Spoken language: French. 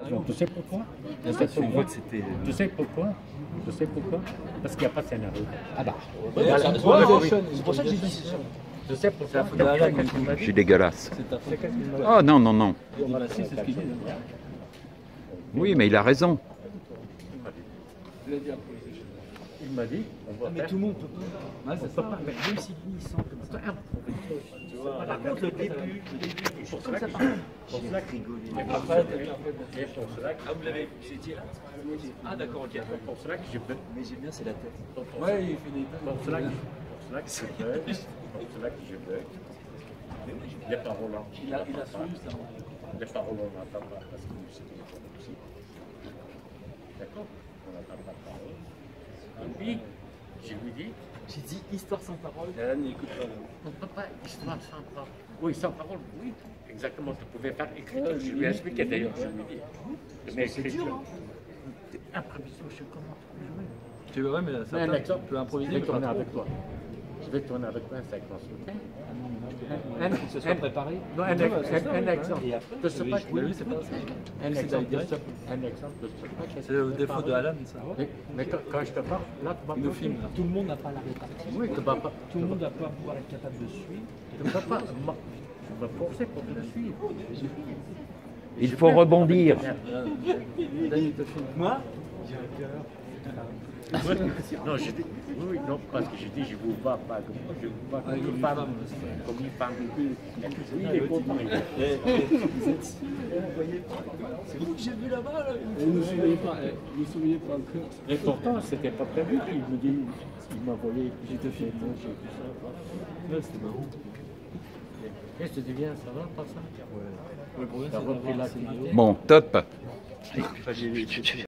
Tu sais pourquoi? Tu sais pourquoi? Tu sais pourquoi? Tu sais pourquoi? Parce qu'il n'y a pas de scénario. Ah bah, C'est pour ça que j'ai dit ça. Tu sais pourquoi? Je suis dégueulasse. Oh non, non, non. Oui, mais il a raison. Il m'a dit, on va mais faire. tout le monde peut pas. Ça peut pas, mais même si lui, il sent comme ça. Par contre, le début, c'est pour cela que Ah, vous l'avez étudié là? Ah, d'accord, ok. pour cela que j'ai fait. Mais j'aime bien, c'est la tête. Ouais, il fait des pour cela que je veux. Les paroles, Il a souri, ça. les paroles, on n'entend pas parce que c'est aussi. D'accord? On n'entend pas de paroles. Et puis, je lui dis, J'ai dit histoire sans parole. n'écoute pas. On ne peut pas histoire sans parole. Oui, sans parole, oui. Exactement, tu pouvais faire écriture. Je lui ai expliqué d'ailleurs, je lui ai dit. Mais écriture. Improvisation, je sais comment jouer. Tu veux, ouais, mais ça Un exemple, tu peux improviser. je vais tourner avec toi. Je vais tourner avec toi un séquence, ok? Il se soit préparé. Non, un exemple. Et après, Je sais pas mais lui, c'est pas ça. un C'est exemple. direct. Un exemple. Je sais pas C'est le défaut de Alan, ça. Mais quand je te parle, là, tu vas Il nous filme. là. Tout le monde n'a pas la répartie. Oui, tu vas pas. Tout le monde doit pouvoir être capable de suivre. Tu ne peux pas me forcer pour te suivre. Il faut rebondir. Moi Non, j'ai dit, oui, non, parce que j'ai dit, je vous vois pas comme je vous vois comme une femme. Comme une femme. Oui, il est content. C'est vous que j'ai vu là-bas, là. Vous ne vous souvenez pas encore. Et pourtant, c'était pas prévu. Il me dit, il m'a volé. J'étais fait manger tout ça. Ouais, c'était marrant. Et je te dis bien, ça va, pas ça? Le problème, Ça c'est repris d'avoir un l'activité. scénario. Bon, top.